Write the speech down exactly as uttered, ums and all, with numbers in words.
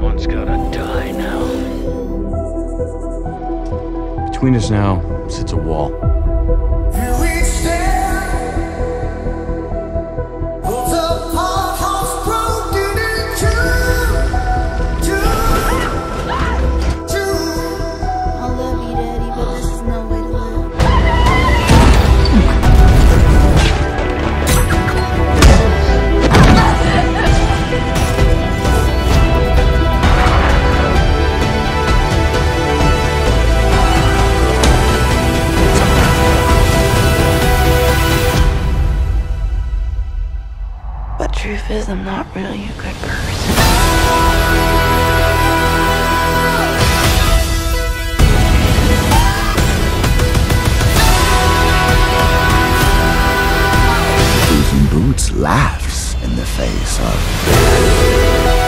Everyone's gotta die now. Between us now sits a wall. But truth is, I'm not really a good person. Boots laughs in the face of